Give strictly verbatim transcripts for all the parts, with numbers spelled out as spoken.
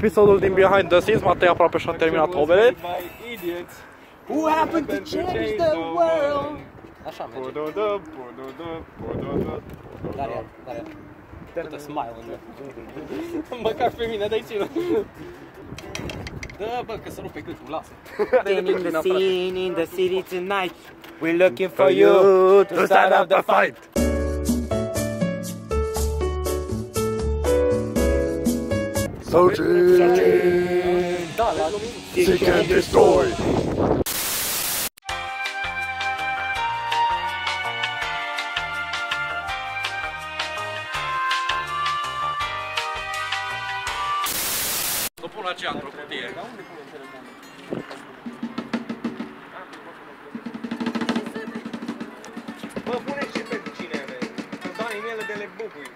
episodul din Behind the Scenes. Matei aproape și-a terminat hobele. Who happened to change the world? Așa merge. Daria, Daria. Put a smile on you. Măcar pe mine, dă-i țină. Da, bă, că să rupe gâtul, lasă. In the scene, in the city tonight. We're looking for you to start up the fight. Searching, seek and destroy. O pun aceea într-o cutie. Bă, pune și pe cine vrei. Că dau inele de le bucui.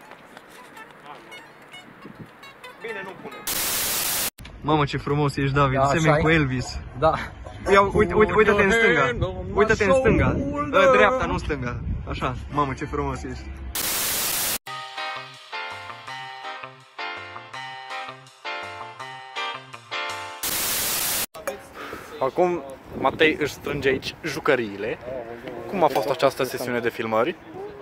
Bine, nu pune. Mamă, ce frumos ești, David, Da, semeni cu Elvis. Da. Ia, uite, uite, uite-te în stânga. Uite-te în stânga. Dreapta, nu stânga. Așa. Mamă, ce frumos ești. Acum Matei își strânge aici jucăriile. Cum a fost această sesiune de filmări?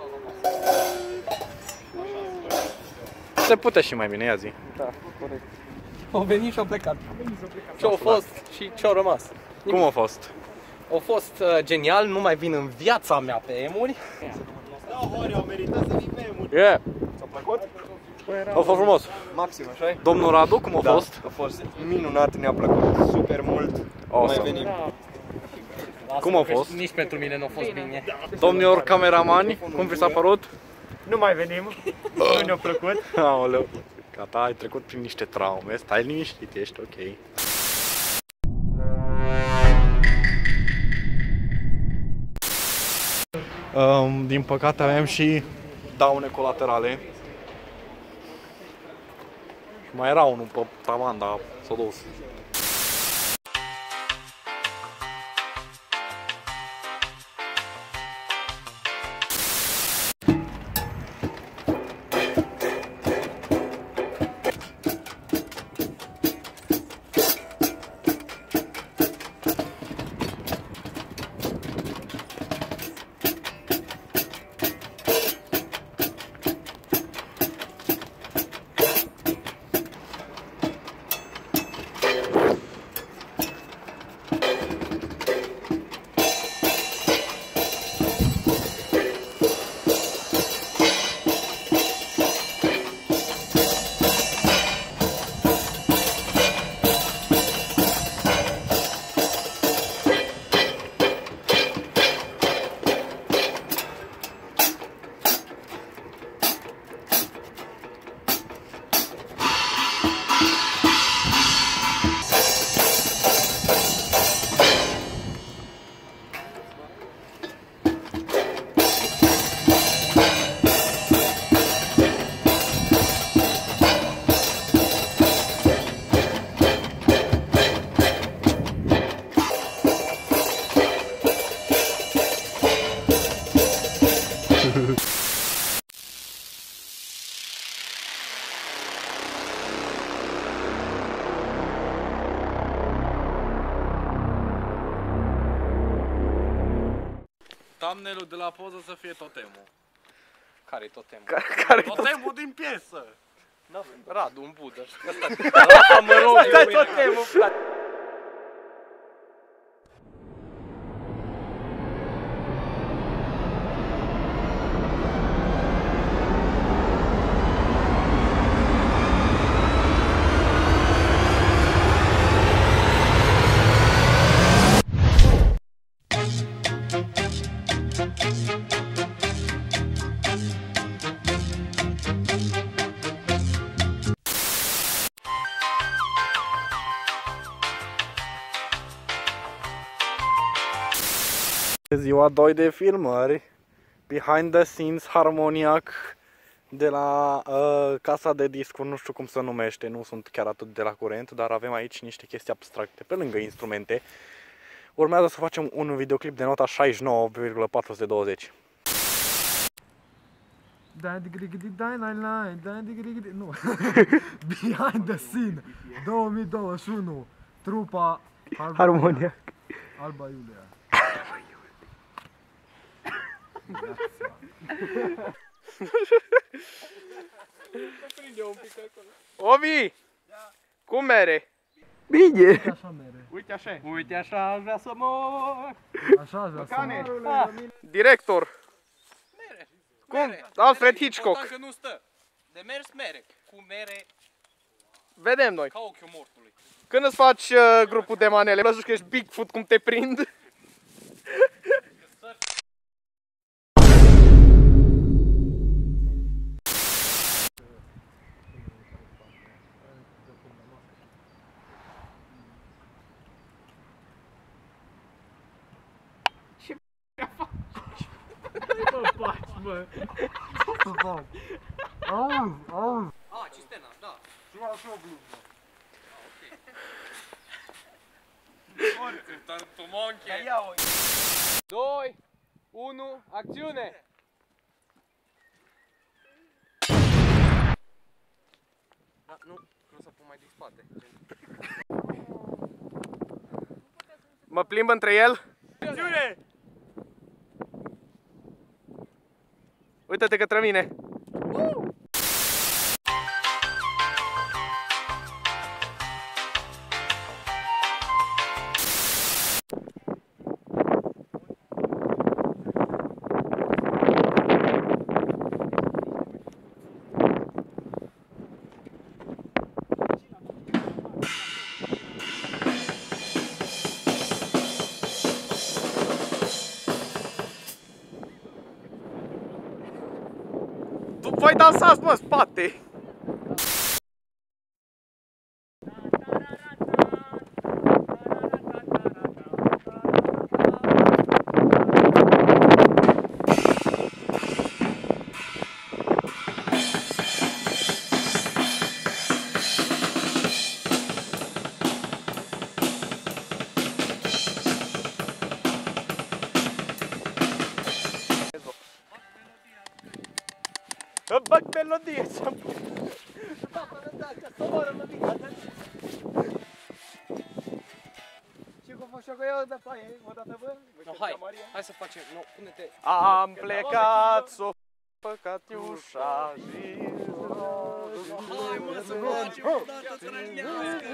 Se putea și mai bine, ia zi. Da, corect. Au venit și au plecat. Ce-au fost și ce-au rămas. Cum a fost? A fost uh, genial, nu mai vin în viața mea pe emuri. Da, ori au meritat să vii pe emuri. Yeah. Ți-a plăcut? A fost frumos. Maxim, așa-i? Domnul Radu, cum a Da, fost? a fost minunat, ne-a plăcut super mult. Awesome. Mai venim. Cum a fost? Nici pentru mine nu a fost bine. Domnilor cameramani, cum vi s-a părut? Nu mai venim. Nu ne-a plăcut. Aoleu. Gata, ai trecut prin niște traume, stai liniștit, ești ok. Um, din păcate avem și daune colaterale. Și mai era unul pe tavan, dar s-a dus. Thumbnail-ul de la poză să fie totemul. Care-i totemul? Care totemul din piesă? Radu, un budă. Ăsta mă rog, Stai totemul, frate. Ziua doi de filmări, behind the scenes harmoniac de la uh, casa de discuri, nu știu cum se numește, nu sunt chiar atât de la curent, dar avem aici niște chestii abstracte pe lângă instrumente. Urmează să facem un videoclip de nota șaizeci și nouă virgulă patru douăzeci. Dandy Grigdy Dynamite, Dandy Grigdy... Nu. Behind the Scene două mii douăzeci și unu. Trupa Harmonia. Alba Iulia. Ovi! Cum mere? Bine! Așa mere. Uite așa. Uite așa aș vrea să mor. Așa aș vrea să Cane. mor. Ah, director. Mere. Cum? Alfred Hitchcock. Că nu stă. De mers mere. Cu mere Vedem noi. ca ochiul mortului. Când îți faci uh, grupul de manele, văzut că ești Bigfoot, cum te prind? Auzi, auzi. Ah, cistena, da. doi, unu, acțiune! Ah, nu, nu să pun mai din spate. Mă plimb între el. Acțiune! Uită-te către mine. Voi dansați, mă, spate! Îmi bag melodie să-mi... Și cum fac eu de paie, o dată bă? No, hai, hai să facem, no, pune-te. Am plecat, s-o Catiușa și... Hai, mă, să facem o dată trăinească.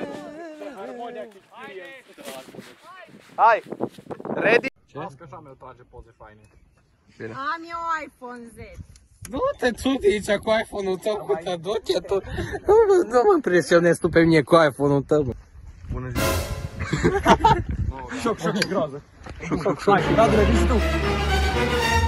Hai! Ready? Las că așa mi-o trage poze faine. Am eu iPhone Z. Nu te țupi aici cu iPhone-ul tău, cu tădoche, tu. Nu, nu mă impresionezi tu pe mine cu iPhone-ul tău, mă. Bună ziua. Șoc, șoc, e groază. Șoc, șoc, șoc. Hai, Radule, vii și tu.